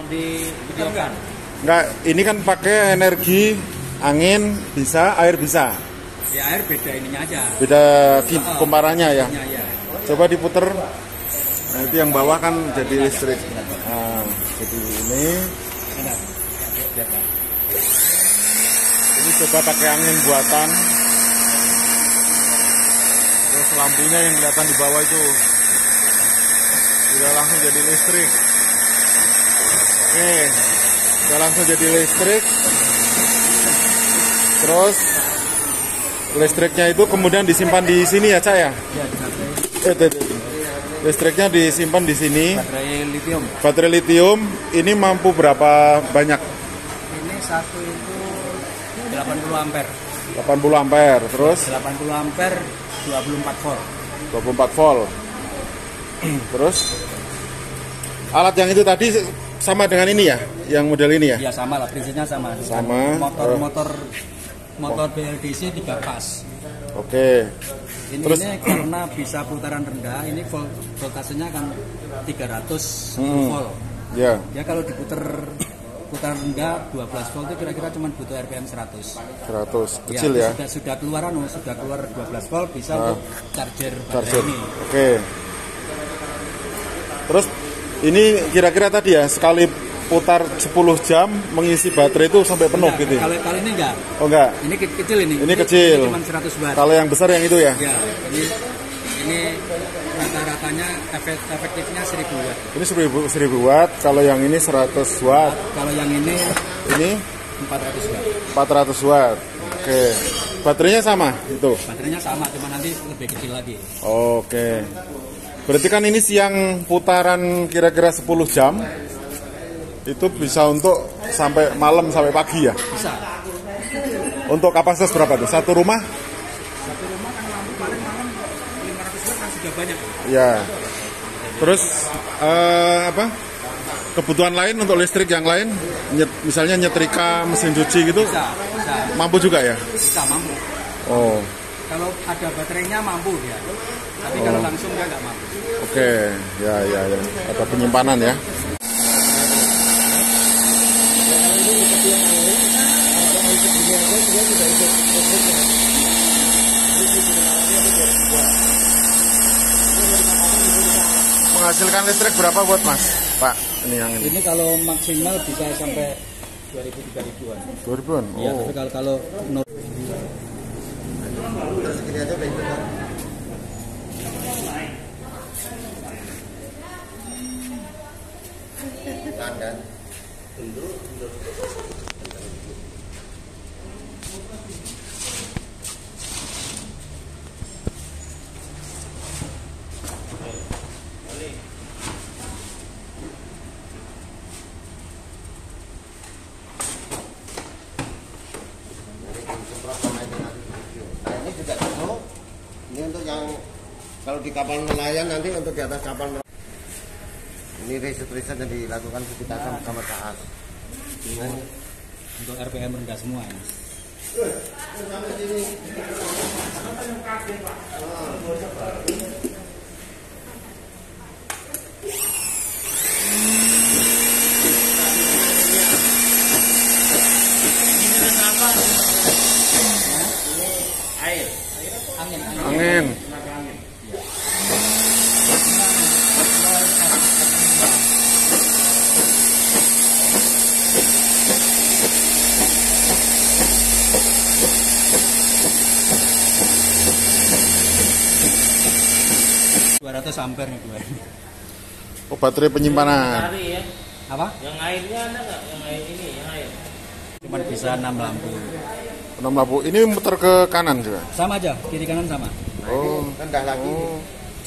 dibiarkan. Enggak, ini kan pakai energi angin bisa, air bisa. Ya air beda ininya aja. Beda kumparannya ya. Ya. Coba diputer. Nah, itu yang bawah kan jadi listrik. Nah, jadi ini. Ini coba pakai angin buatan. Terus lampunya yang kelihatan di bawah itu udah langsung jadi listrik. Oke, udah langsung jadi listrik. Terus listriknya itu kemudian disimpan di sini ya, Cak ya? Listriknya disimpan di sini. Baterai lithium. Baterai lithium ini mampu berapa banyak? Ini satu itu 80 ampere. 80 ampere, terus 80 ampere 24 volt. 24 volt. Terus alat yang itu tadi sama dengan ini ya, yang model ini ya? Ya sama lah, prinsipnya sama. Sama. Motor BLDC 3 fas. Oke. Terus ini karena bisa putaran rendah, ini voltasenya kan 300 volt. Ya. Ya kalau diputar putaran rendah 12 volt itu kira-kira cuma butuh RPM 100. 100 kecil ya. Sudah keluar 12 volt bisa untuk charger baterai ini. Oke. Terus ini kira-kira tadi ya sekali putar 10 jam mengisi baterai itu sampai penuh gitu. Kalau ini enggak. Oh enggak. Ini kecil ini. Ini kecil. Ini cuma 100 watt. Kalau yang besar yang itu ya? Ya. Ini rata-ratanya efektifnya 1000 watt. Ini 1000 watt, kalau yang ini 100 watt. Kalau yang ini 400 watt. 400 watt. Oke. Baterainya sama itu? Baterainya sama, cuma nanti lebih kecil lagi. Oke. Berarti kan ini siang putaran kira-kira 10 jam. Itu bisa untuk sampai malam sampai pagi ya? Bisa. Untuk kapasitas berapa tuh? Satu rumah? Satu rumah kan lampu paling malam 500 watt kan sudah banyak. Ya. Terus kebutuhan lain untuk listrik yang lain, misalnya nyetrika mesin cuci gitu? Bisa. Mampu juga ya? Bisa, mampu. Oh. Kalau ada baterainya mampu ya. Tapi kalau langsung dia nggak mampu. Oke, ya. Ada penyimpanan ya. Menghasilkan listrik berapa buat Mas? Pak, ini yang ini. Ini kalau maksimal bisa sampai 2000-3000-an. 2000-an? Oh. Iya, tapi kalau segini aja udah ikut kan? Kan? Ini juga cocok. Ini untuk yang kalau di kapal nelayan, nanti untuk di atas kapal nelayan. Ini riset yang dilakukan kita sama KAS. untuk RPM rendah semua ya. Angin. Ampere nih gue. Oh, baterai penyimpanan. Ya. Apa? Yang airnya ada nggak? Yang air ini, yang air. Cuman bisa 6 lampu. 6 lampu. Ini muter ke kanan juga. Sama aja, kiri kanan sama. Oh, Kan dah lagi. oh.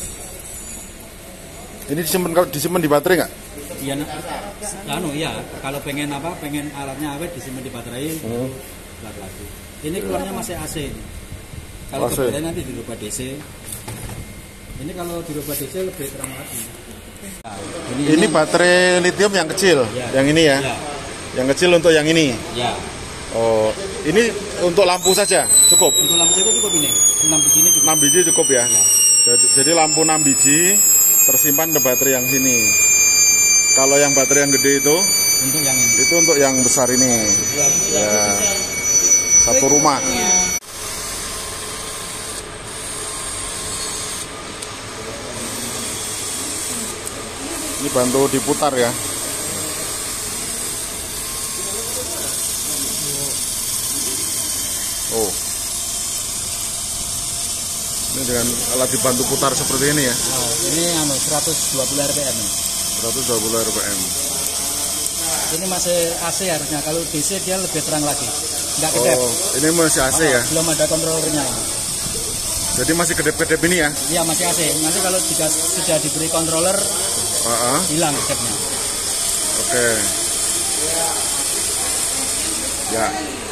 Ini disimpan di baterai nggak? Iya, iya. Kalau pengen apa? Pengen alatnya awet disimpan di baterai. Lagi. Ini keluarnya masih AC. Kalau kebetulan nanti dirubah DC. Ini kalau dirubah DC lebih terang lagi. Nah, ini baterai lithium yang kecil, ya. Yang ini ya. Ya. Yang kecil untuk yang ini. Ya. Oh, ini untuk lampu saja cukup. Untuk lampu saja cukup ini. 6 biji ini cukup. 6 biji cukup ya. Ya. Jadi lampu 6 biji tersimpan di baterai yang sini. Kalau yang baterai yang gede itu Untuk yang ini. Itu untuk yang besar ini. Ya. Satu rumah. Ini bantu diputar ya. Oh. Ini dengan alat dibantu putar seperti ini ya. Oh, ini 120 rpm. 120 rpm. Ini masih AC harusnya. Kalau DC dia lebih terang lagi. Enggak kedap. Oh, ini masih AC ya. Belum ada kontrolernya. Jadi masih kedap-kedap ini ya. Iya, masih AC. Nanti kalau sudah diberi controller hilang kedapnya. Oke. Ya.